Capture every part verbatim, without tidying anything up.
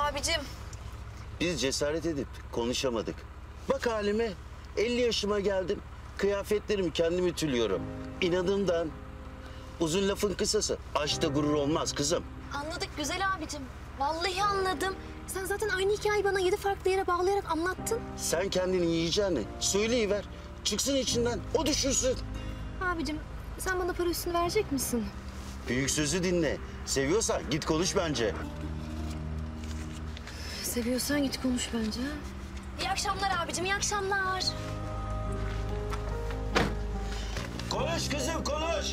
abicim. Biz cesaret edip konuşamadık. Bak halime, elli yaşıma geldim. Kıyafetlerimi kendim ütülüyorum. İnadımdan. Uzun lafın kısası, aşkta gurur olmaz kızım. Anladık güzel abicim. Vallahi anladım. Sen zaten aynı hikayeyi bana yedi farklı yere bağlayarak anlattın. Sen kendini yiyeceğini söyleyiver. Çıksın içinden, o düşünsün. Abicim, sen bana para üstünü verecek misin? Büyük sözü dinle. Seviyorsan git konuş bence. Seviyorsan git konuş bence. İyi akşamlar abicim, iyi akşamlar. Konuş kızım, konuş.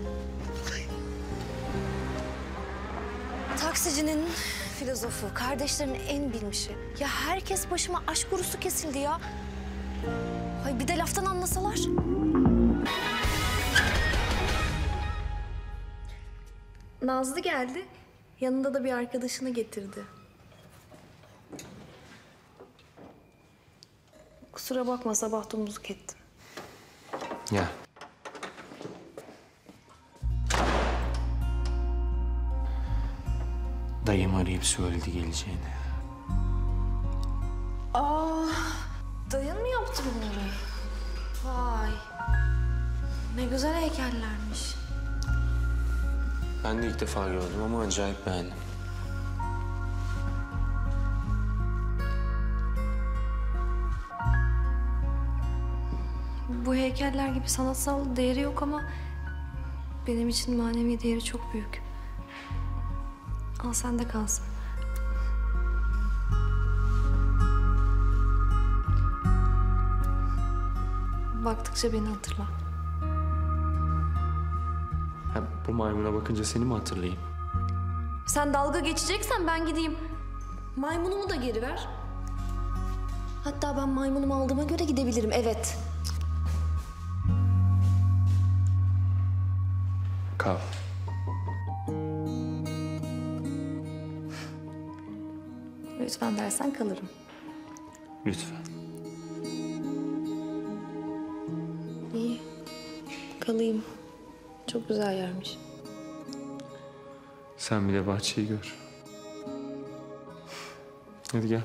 Taksicinin filozofu, kardeşlerin en bilmişi. Ya herkes başıma aşk kurusu kesildi ya. Ay bir de laftan anlasalar. Nazlı geldi. Yanında da bir arkadaşını getirdi. Kusura bakma sabah domuzluk ettim. Ya. Dayım arayıp söyledi geleceğini. Aa, dayın mı yaptı bunları? Vay. Ne güzel heykellermiş. Ben de ilk defa gördüm ama acayip beğendim. Bu heykeller gibi sanatsal değeri yok ama benim için manevi değeri çok büyük. Al sende kalsın. Baktıkça beni hatırla. Ha, bu maymuna bakınca seni mi hatırlayayım? Sen dalga geçeceksen ben gideyim. Maymunumu da geri ver. Hatta ben maymunumu aldığıma göre gidebilirim, evet. Kal. Lütfen dersen kalırım. Lütfen. İyi. Kalayım. Çok güzel yermiş. Sen bir de bahçeyi gör. Hadi gel.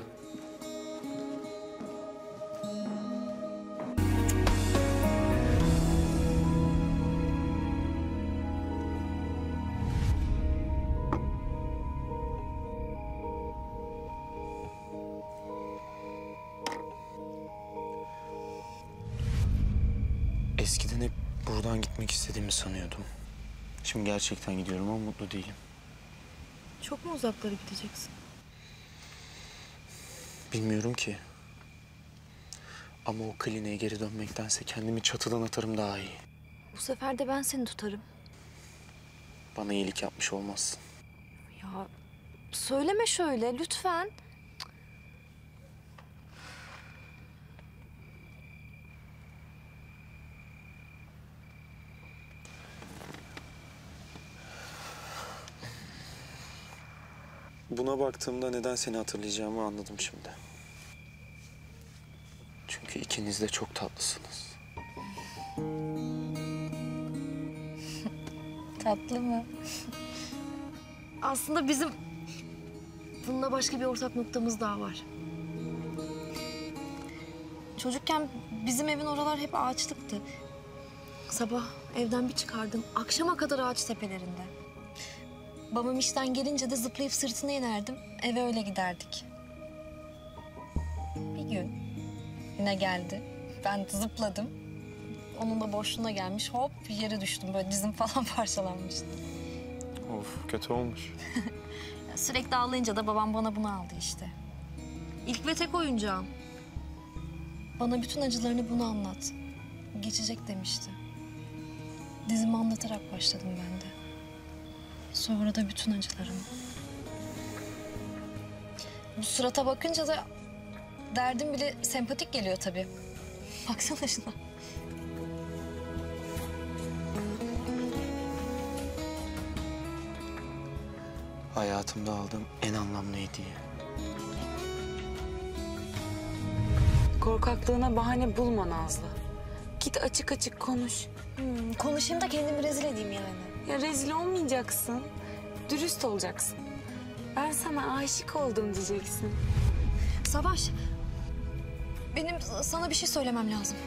Eskiden hep buradan gitmek istediğimi sanıyordum. Şimdi gerçekten gidiyorum ama mutlu değilim. Çok mu uzaklara gideceksin? Bilmiyorum ki. Ama o kliniğe geri dönmektense kendimi çatıdan atarım daha iyi. Bu sefer de ben seni tutarım. Bana iyilik yapmış olmazsın. Ya söyleme şöyle lütfen. Buna baktığımda neden seni hatırlayacağımı anladım şimdi. Çünkü ikiniz de çok tatlısınız. Tatlı mı? Aslında bizim bununla başka bir ortak noktamız daha var. Çocukken bizim evin oralar hep ağaçlıktı. Sabah evden bir çıkardım, akşama kadar ağaç tepelerinde. Babam işten gelince de zıplayıp sırtına inerdim, eve öyle giderdik. Bir gün yine geldi, ben zıpladım. Onun da boşluğuna gelmiş, hop yere düştüm, böyle dizim falan parçalanmıştı. Of, kötü olmuş. Sürekli ağlayınca da babam bana bunu aldı işte. İlk ve tek oyuncağım. Bana bütün acılarını bunu anlat. Geçecek demişti. Dizimi anlatarak başladım ben de. Sonra da bütün acılarımı. Bu surata bakınca da derdim bile sempatik geliyor tabii. Baksana şuna. Hayatımda aldığım en anlamlı hediye. Korkaklığına bahane bulma Nazlı. Git açık açık konuş. Hmm, konuşayım da kendimi rezil edeyim yani. Ya rezil olmayacaksın. Dürüst olacaksın. Ben sana aşık oldum diyeceksin. Savaş, benim sana bir şey söylemem lazım.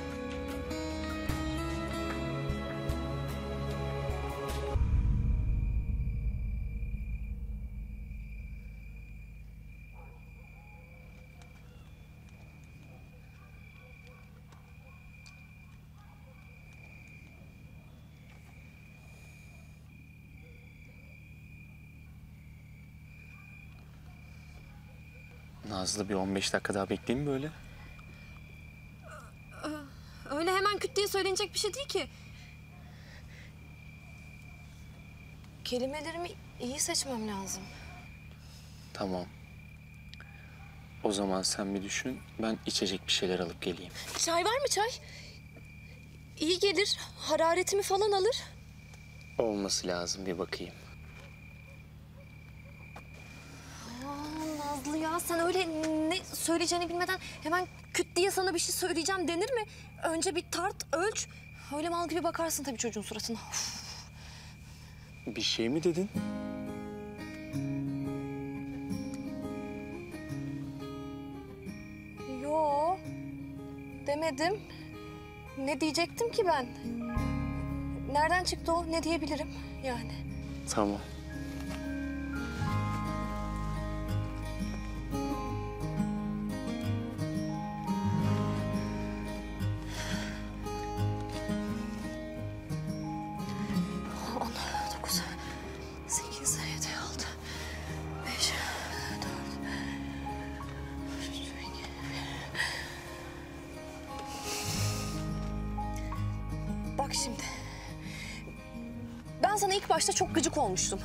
Nazlı bir on beş dakika daha bekleyeyim mi böyle? Öyle hemen küt diye söylenecek bir şey değil ki. Kelimelerimi iyi seçmem lazım. Tamam. O zaman sen bir düşün, ben içecek bir şeyler alıp geleyim. Çay var mı çay? İyi gelir, hararetimi falan alır. Olması lazım, bir bakayım. Aa, Nazlı ya, sen öyle ne söyleyeceğini bilmeden hemen küt diye sana bir şey söyleyeceğim denir mi? Önce bir tart, ölç. Öyle mal gibi bakarsın tabii çocuğun suratına. Of. Bir şey mi dedin? Yo, demedim. Ne diyecektim ki ben? Nereden çıktı o? Ne diyebilirim yani? Tamam. On, dokuz, sekiz, yedi, altı, beş, dört, üç, iki, bir. Bak şimdi. Ben sana ilk başta çok gıcık olmuştum.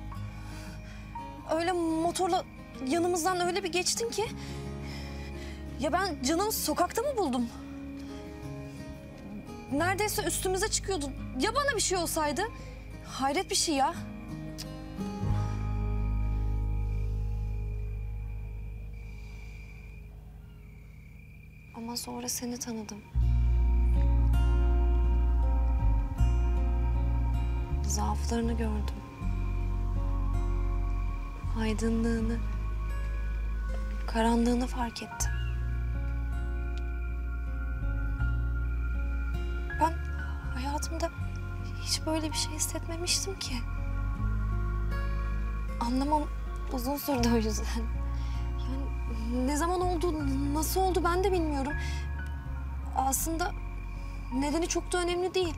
Öyle motorla yanımızdan öyle bir geçtin ki... Ya ben canımı sokakta mı buldum? Neredeyse üstümüze çıkıyordu. Ya bana bir şey olsaydı? Hayret bir şey ya. Ama sonra seni tanıdım. Zaaflarını gördüm. Aydınlığını, karanlığını fark ettim. Ben hayatımda hiç böyle bir şey hissetmemiştim ki. Anlamam uzun sürdü o yüzden. Yani ne zaman oldu, nasıl oldu ben de bilmiyorum. Aslında nedeni çok da önemli değil.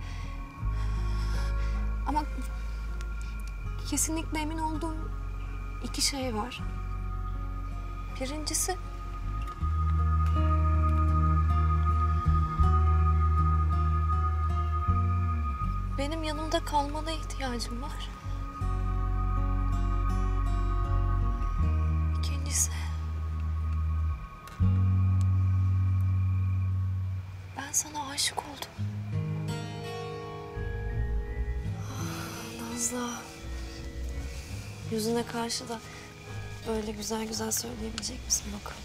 Ama kesinlikle emin olduğum iki şey var. Birincisi... benim yanımda kalmana ihtiyacım var. İkincisi... ben sana aşık oldum. Nazlı, yüzüne karşı da böyle güzel güzel söyleyebilecek misin bakalım?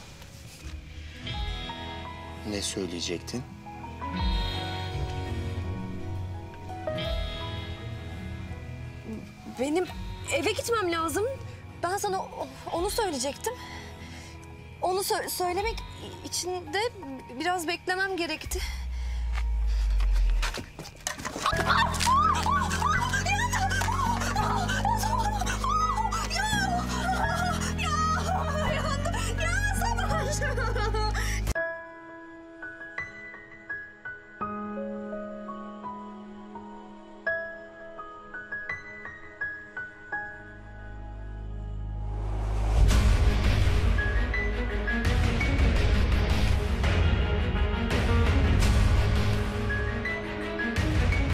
Ne söyleyecektin? Benim eve gitmem lazım. Ben sana o- onu söyleyecektim. Onu sö- söylemek için de biraz beklemem gerekti.